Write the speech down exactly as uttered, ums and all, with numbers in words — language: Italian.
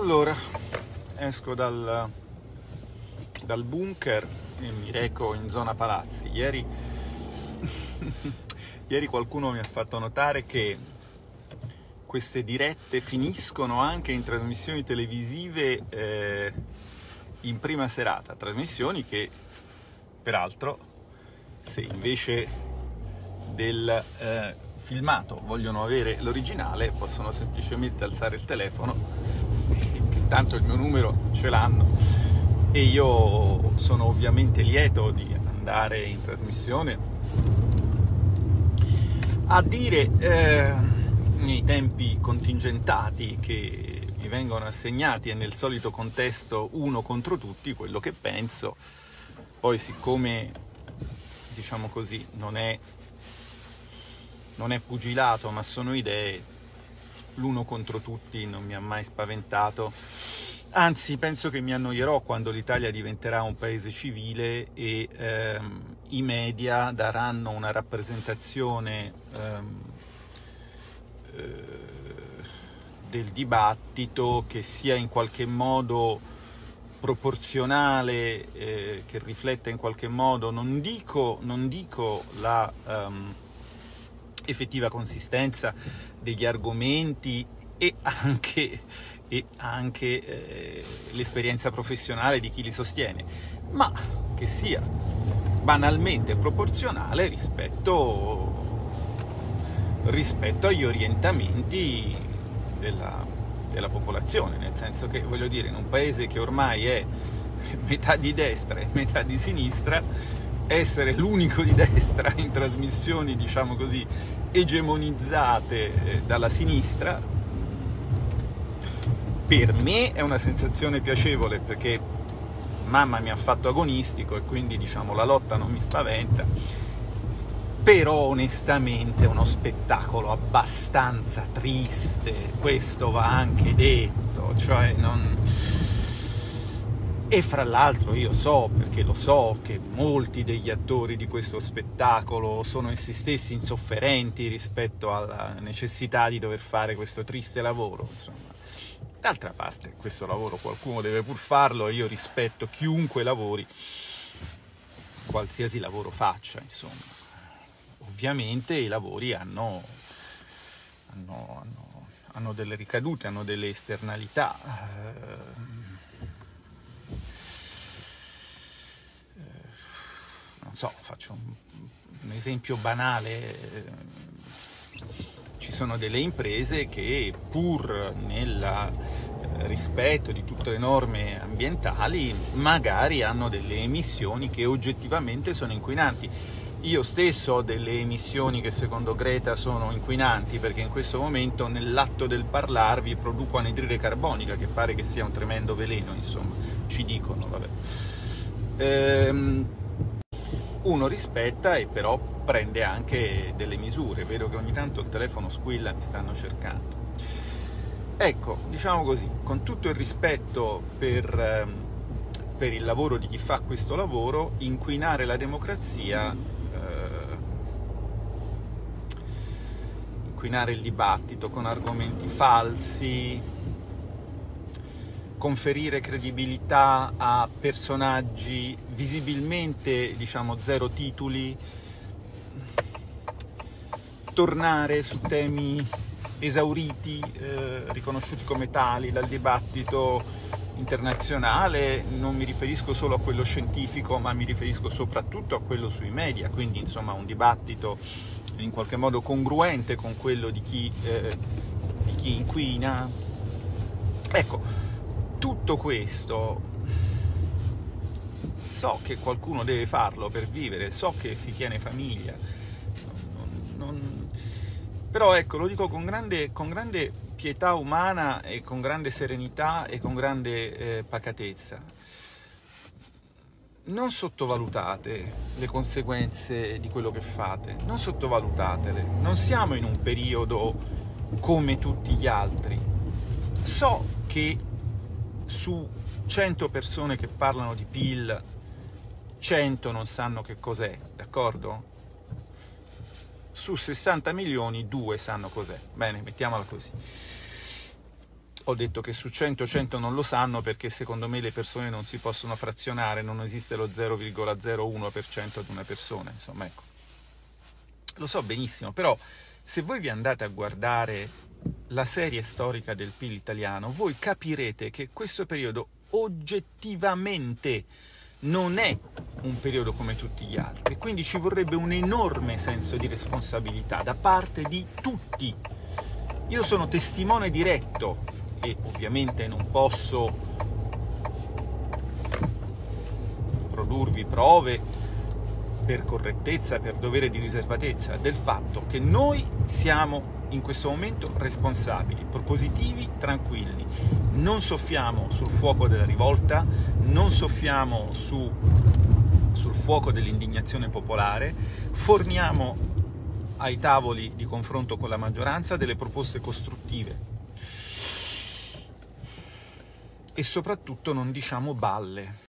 Allora, esco dal, dal bunker e mi reco in zona palazzi. Ieri, ieri qualcuno mi ha fatto notare che queste dirette finiscono anche in trasmissioni televisive eh, in prima serata, trasmissioni che peraltro, se invece del eh, filmato vogliono avere l'originale, possono semplicemente alzare il telefono, che tanto il mio numero ce l'hanno, e io sono ovviamente lieto di andare in trasmissione a dire eh, nei tempi contingentati che mi vengono assegnati e nel solito contesto uno contro tutti quello che penso. Poi, siccome, diciamo così, non è non è pugilato ma sono idee, l'uno contro tutti non mi ha mai spaventato, anzi penso che mi annoierò quando l'Italia diventerà un paese civile e ehm, i media daranno una rappresentazione ehm, eh, del dibattito che sia in qualche modo proporzionale, eh, che rifletta in qualche modo, non dico, non dico la um, effettiva consistenza degli argomenti e anche, e anche eh, l'esperienza professionale di chi li sostiene, ma che sia banalmente proporzionale rispetto, rispetto agli orientamenti della, della popolazione, nel senso che, voglio dire, in un paese che ormai è metà di destra e metà di sinistra, essere l'unico di destra in trasmissioni, diciamo così, egemonizzate dalla sinistra, per me è una sensazione piacevole, perché mamma mi ha fatto agonistico e quindi, diciamo, la lotta non mi spaventa, però onestamente è uno spettacolo abbastanza triste, questo va anche detto, cioè non... E fra l'altro io so, perché lo so, che molti degli attori di questo spettacolo sono essi stessi insofferenti rispetto alla necessità di dover fare questo triste lavoro, insomma. D'altra parte, questo lavoro qualcuno deve pur farlo e io rispetto chiunque lavori, qualsiasi lavoro faccia, insomma. Ovviamente i lavori hanno, hanno, hanno, hanno delle ricadute, hanno delle esternalità. Eh, Non so, faccio un, un esempio banale, ci sono delle imprese che, pur nel rispetto di tutte le norme ambientali, magari hanno delle emissioni che oggettivamente sono inquinanti. Io stesso ho delle emissioni che secondo Greta sono inquinanti, perché in questo momento nell'atto del parlarvi produco anidride carbonica, che pare che sia un tremendo veleno, insomma, ci dicono, vabbè. Ehm, uno rispetta e però prende anche delle misure. Vedo che ogni tanto il telefono squilla, mi stanno cercando. Ecco, diciamo così, con tutto il rispetto per, per il lavoro di chi fa questo lavoro, inquinare la democrazia, eh, inquinare il dibattito con argomenti falsi, conferire credibilità a personaggi visibilmente, diciamo, zero titoli, tornare su temi esauriti, eh, riconosciuti come tali dal dibattito internazionale. Non mi riferisco solo a quello scientifico, ma mi riferisco soprattutto a quello sui media, quindi insomma un dibattito in qualche modo congruente con quello di chi, eh, di chi inquina. Ecco, tutto questo so che qualcuno deve farlo per vivere, so che si tiene famiglia, non, non, però ecco, lo dico con grande, con grande pietà umana e con grande serenità e con grande eh, pacatezza. Non sottovalutate le conseguenze di quello che fate, non sottovalutatele. Non siamo in un periodo come tutti gli altri. So che su cento persone che parlano di P I L, cento non sanno che cos'è, d'accordo? Su sessanta milioni, due sanno cos'è. Bene, mettiamola così. ho detto che su cento, cento non lo sanno, perché secondo me le persone non si possono frazionare, non esiste lo zero virgola zero uno per cento di una persona, insomma, ecco. Lo so benissimo, però se voi vi andate a guardare la serie storica del P I L italiano, voi capirete che questo periodo oggettivamente non è un periodo come tutti gli altri, e quindi ci vorrebbe un enorme senso di responsabilità da parte di tutti. Io sono testimone diretto e ovviamente non posso produrvi prove per correttezza, per dovere di riservatezza, del fatto che noi siamo in questo momento responsabili, propositivi, tranquilli, non soffiamo sul fuoco della rivolta, non soffiamo su, sul fuoco dell'indignazione popolare, forniamo ai tavoli di confronto con la maggioranza delle proposte costruttive e soprattutto non diciamo balle.